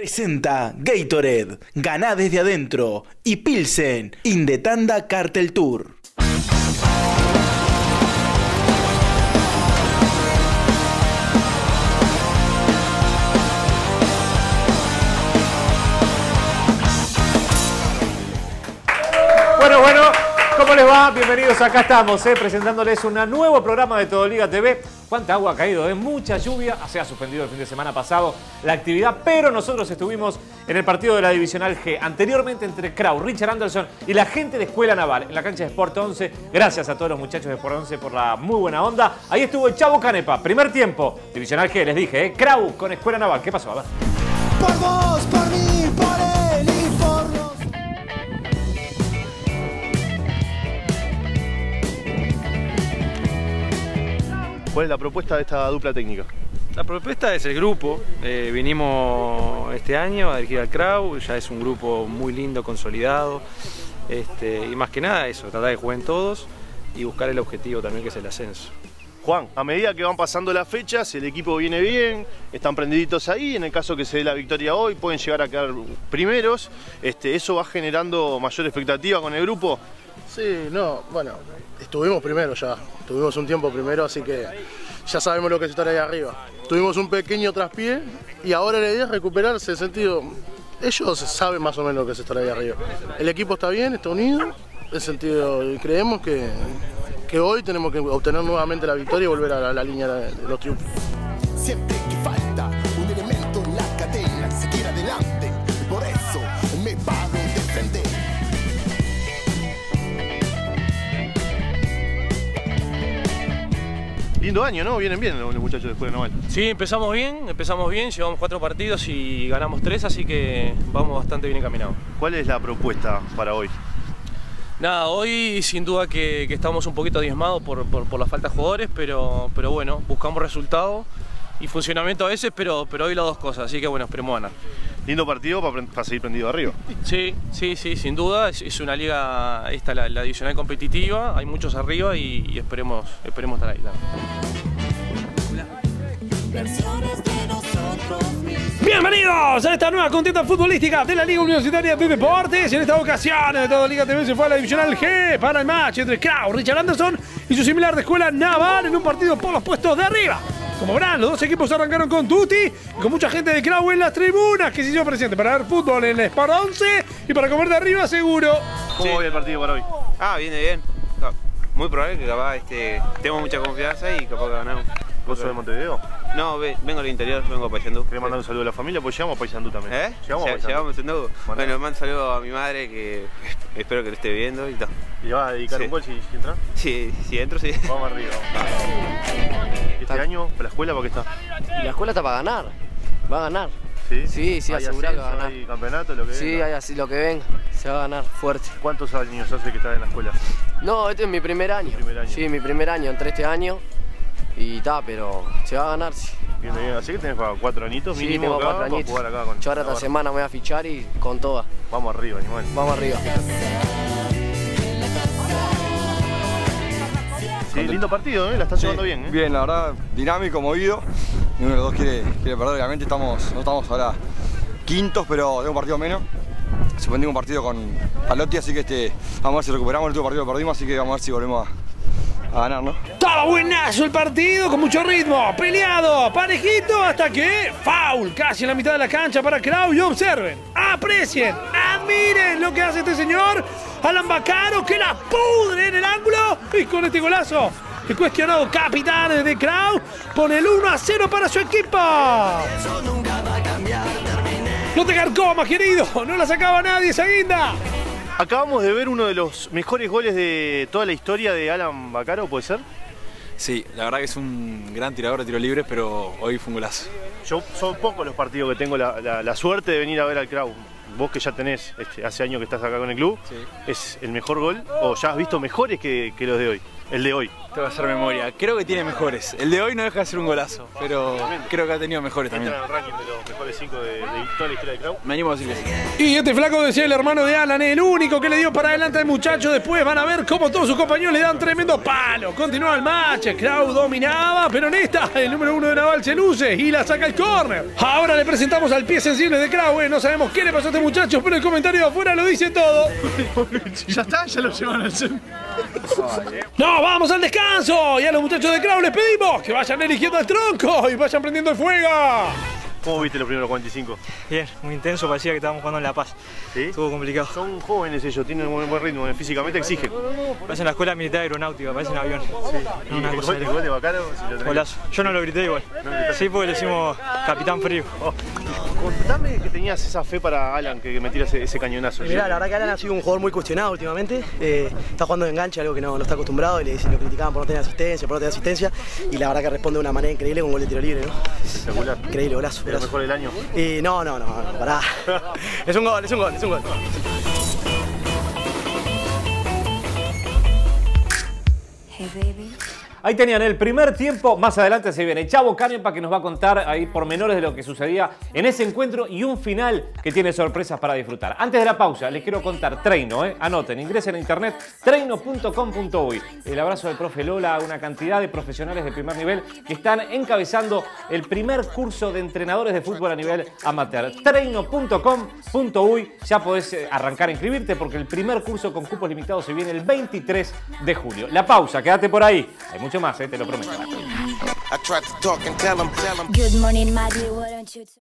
Presenta Gatorade, ganá desde adentro, y Pilsen, Indetanda Cartel Tour. Bueno, ¿cómo les va? Bienvenidos, acá estamos, presentándoles un nuevo programa de Todo Liga TV. ¿Cuánta agua ha caído? Mucha lluvia. Se ha suspendido el fin de semana pasado la actividad, pero nosotros estuvimos en el partido de la Divisional G, anteriormente entre Kraus, Richard Anderson y la gente de Escuela Naval, en la cancha de Sport 11. Gracias a todos los muchachos de Sport 11 por la muy buena onda. Ahí estuvo el Chavo Canepa, primer tiempo, Divisional G, les dije, Kraus con Escuela Naval. ¿Qué pasó? A ver. Por vos, por mí, por él y por los... ¿Cuál es la propuesta de esta dupla técnica? La propuesta es el grupo. Vinimos este año a dirigir al Kraus, ya es un grupo muy lindo, consolidado. Y más que nada eso, tratar de jugar en todos y buscar el objetivo también, que es el ascenso. Juan, a medida que van pasando las fechas, el equipo viene bien, están prendiditos ahí, en el caso que se dé la victoria hoy, pueden llegar a quedar primeros. ¿Eso va generando mayor expectativa con el grupo? Sí, no, bueno, estuvimos primero ya, tuvimos un tiempo primero, así que ya sabemos lo que es estar ahí arriba. Tuvimos un pequeño traspié y ahora la idea es recuperarse, en sentido, ellos saben más o menos lo que es estar ahí arriba. El equipo está bien, está unido, en sentido, y creemos que hoy tenemos que obtener nuevamente la victoria y volver a la línea de los triunfos. Siempre que falta un elemento en la cadena, seguir adelante, por eso me paro de frente. Lindo año, ¿no? Vienen bien los muchachos de Escuela Naval. Sí, empezamos bien, llevamos 4 partidos y ganamos 3, así que vamos bastante bien encaminados. ¿Cuál es la propuesta para hoy? Nada, hoy sin duda que estamos un poquito diezmados por la falta de jugadores, pero bueno, buscamos resultados y funcionamiento a veces, pero hoy las dos cosas, así que bueno, esperemos ganar. Lindo partido para seguir prendido arriba. Sí, sin duda, es una liga, la divisional competitiva, hay muchos arriba y esperemos estar ahí. Bienvenidos a esta nueva contienda futbolística de la Liga Universitaria de Deportes. En esta ocasión, de Todo Liga TV se fue a la Divisional G para el match entre Kraus, Richard Anderson y su similar de Escuela Naval en un partido por los puestos de arriba. Como verán, los dos equipos arrancaron con tutti y con mucha gente de Kraus en las tribunas que se hizo presente para ver fútbol en el Sport 11 y para comer de arriba seguro. ¿Cómo va el partido para hoy? Viene bien. Muy probable que capaz tengo mucha confianza y capaz que ganamos. ¿Vos sos de Montevideo? No, vengo del interior, vengo a Paysandú. ¿Querés mandar un saludo a la familia? Pues llegamos a Paysandú también. Llegamos a Paysandú. Bueno, mando un saludo a mi madre que espero que lo esté viendo y todo. ¿Y vas a dedicar un gol si entras? Sí, si entro, sí. Vamos arriba. ¿Este año la escuela para qué está? La escuela está para ganar, va a ganar. ¿Sí? Sí, asegurado que va a ganar. ¿Hay campeonato, lo que sí, venga? hay así lo que venga, se va a ganar fuerte. ¿Cuántos años hace que estás en la escuela? No, este es mi primer año. Sí, mi primer año, entré este año y pero se va a ganar. Sí. Bien. Así que tenés 4 añitos sí, mínimo tengo acá 4 para añitos. jugar acá con... Yo ahora esta semana me voy a fichar y con toda. Vamos arriba, animal. Vamos arriba. Sí, lindo partido, la estás llevando bien. Bien, la verdad, dinámico, movido. Ninguno de los dos quiere perder, obviamente no estamos ahora quintos, pero tengo un partido menos. Suspendimos un partido con Palotti, así que vamos a ver si recuperamos el último partido que perdimos, así que vamos a ver si volvemos a ganar, ¿no? Estaba buenazo el partido, con mucho ritmo, peleado, parejito, hasta que foul, casi en la mitad de la cancha para Kraus. Y observen, aprecien, admiren lo que hace este señor, Alan Baccaro, que la pudre en el ángulo, y con este golazo, el cuestionado capitán de Kraus pone el 1-0 para su equipo. No te carcomas, querido, no la sacaba nadie esa guinda. Acabamos de ver uno de los mejores goles de toda la historia de Alan Baccaro, ¿puede ser? Sí, la verdad que es un gran tirador de tiros libres, pero hoy fue un golazo. Son pocos los partidos que tengo la suerte de venir a ver al Kraus. Vos que ya tenés hace años que estás acá con el club, sí. ¿Es el mejor gol o ya has visto mejores que los de hoy? El de hoy. Te voy a hacer memoria. Creo que tiene mejores. El de hoy no deja de ser un golazo, pero creo que ha tenido mejores también. ¿Entra en el ranking de los mejores 5 de toda la historia de Crau? Me animo a decir que sí. Y este flaco decía el hermano de Alan, el único que le dio para adelante al muchacho. Después van a ver cómo todos sus compañeros le dan tremendo palo. Continúa el match. Crau dominaba, pero en esta el número 1 de Naval se luce y la saca el córner. Ahora le presentamos al pie sensible de Crau. No sabemos qué le pasó a este muchacho, pero el comentario de afuera lo dice todo. Ya está, ya lo llevan al centro. No, vamos al descanso. Y a los muchachos de Crau les pedimos que vayan eligiendo el tronco y vayan prendiendo el fuego. ¿Cómo viste los primeros 45? Bien, muy intenso, parecía que estábamos jugando en La Paz. ¿Sí? Estuvo complicado. Son jóvenes ellos, tienen un buen ritmo, físicamente exigen. Parecen la escuela militar aeronáutica, parecen avión. Sí. No, una cosa ¿El gol de Bacaro? Si golazo. Yo no lo grité igual. Sí, porque le decimos Capitán Frío. Contame que tenías esa fe para Alan, que metiera ese cañonazo. Mirá, la verdad que Alan ha sido un jugador muy cuestionado últimamente. Está jugando de enganche, algo que no está acostumbrado, y lo criticaban por no tener asistencia, por no tener asistencia, y la verdad que responde de una manera increíble con un gol de tiro libre, ¿no? Espectacular. Increíble, golazo. ¿El mejor del año? No, pará. Es un gol. Hey, baby. Ahí tenían el primer tiempo, más adelante se viene Chavo Canepa que nos va a contar ahí pormenores de lo que sucedía en ese encuentro y un final que tiene sorpresas para disfrutar. Antes de la pausa les quiero contar Treino, anoten, ingresen a internet treino.com.uy. El abrazo del profe Lola a una cantidad de profesionales de primer nivel que están encabezando el primer curso de entrenadores de fútbol a nivel amateur. Treino.com.uy, ya podés arrancar a inscribirte porque el primer curso con cupos limitados se viene el 23 de julio. La pausa, quédate por ahí. Hay mucho más, te lo prometo. Good morning, Maddie. Why don't you